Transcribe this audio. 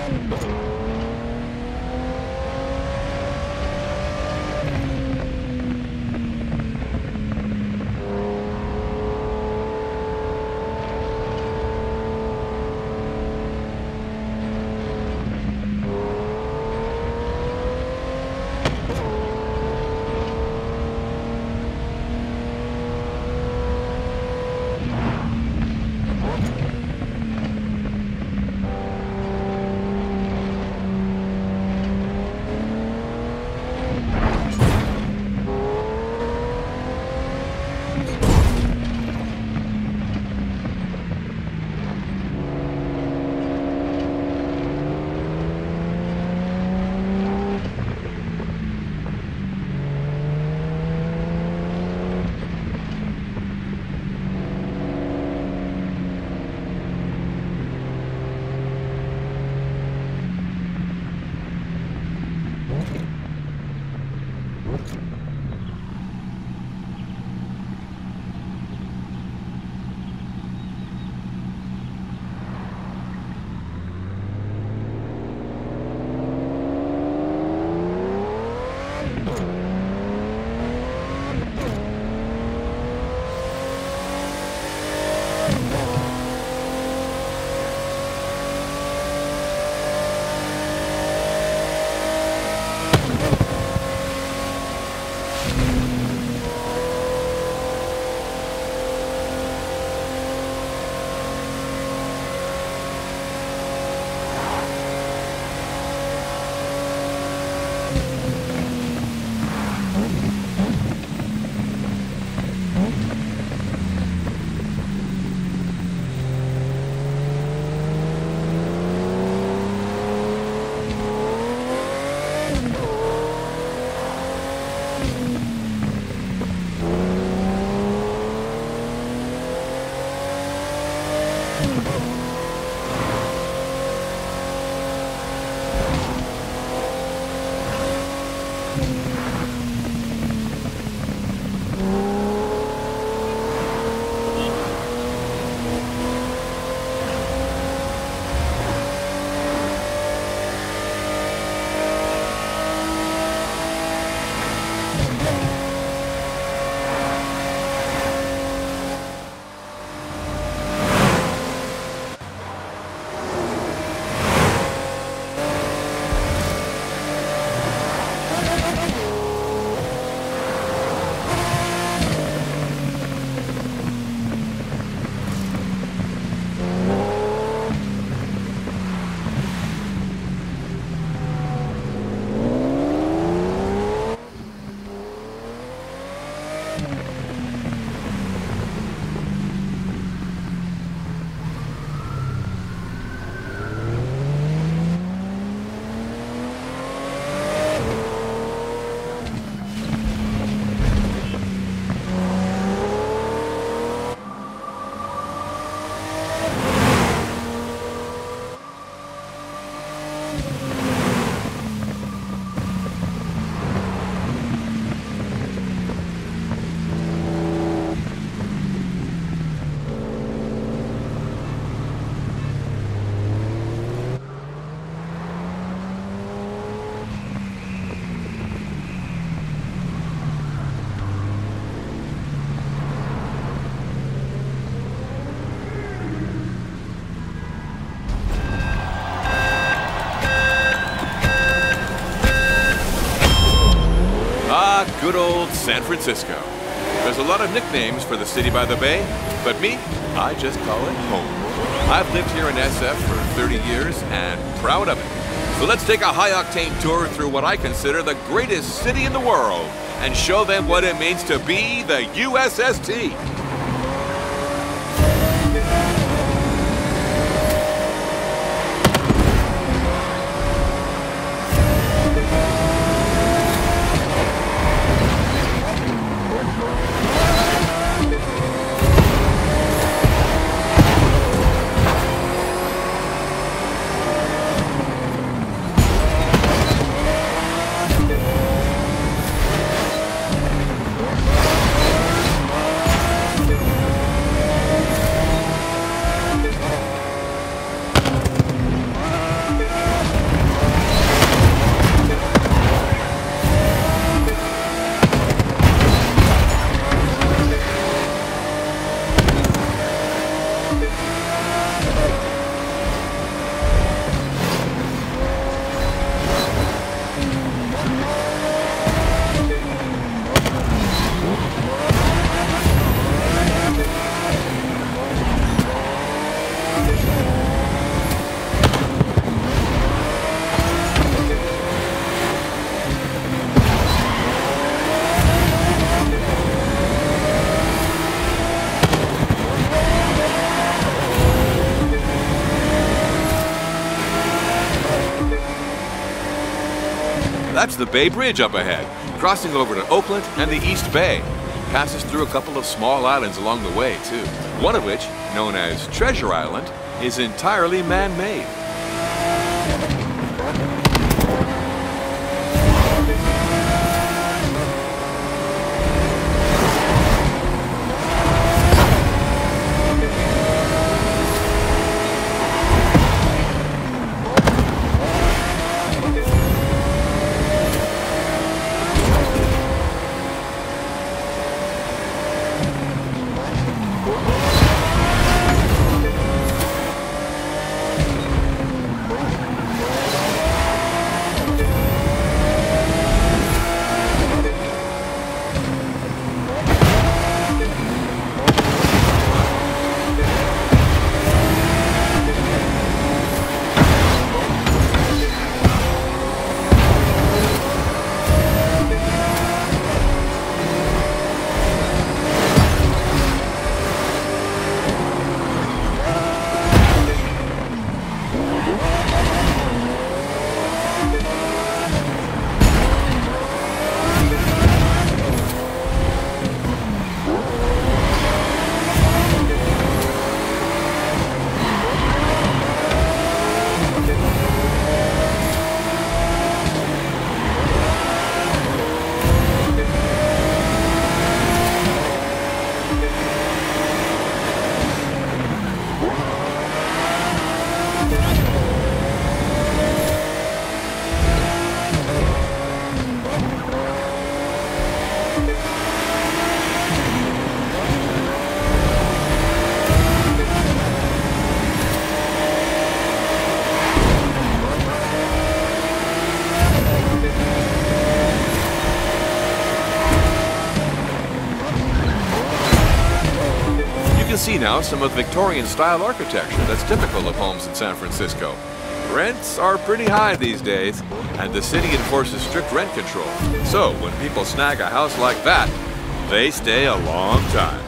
Good old San Francisco. There's a lot of nicknames for the city by the bay, but me, I just call it home. I've lived here in SF for 30 years and proud of it. So let's take a high-octane tour through what I consider the greatest city in the world and show them what it means to be the USST. That's the Bay Bridge up ahead, crossing over to Oakland and the East Bay. Passes through a couple of small islands along the way, too. One of which, known as Treasure Island, is entirely man-made. See now some of Victorian-style architecture that's typical of homes in San Francisco. Rents are pretty high these days, and the city enforces strict rent control. So when people snag a house like that, they stay a long time.